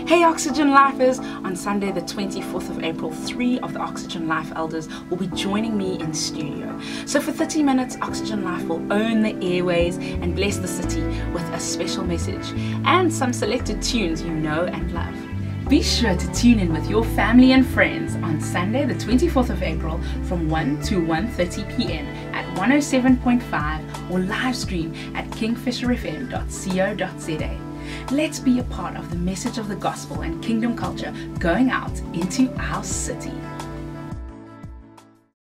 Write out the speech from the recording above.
Hey Oxygen Lifers! On Sunday the 24th of April, 3 of the Oxygen Life elders will be joining me in studio. So for 30 minutes, Oxygen Life will own the airways and bless the city with a special message and some selected tunes you know and love. Be sure to tune in with your family and friends on Sunday the 24th of April from 1 to 1:30 p.m. at 107.5 or live stream at kingfisherfm.co.za. Let's be a part of the message of the gospel and kingdom culture going out into our city.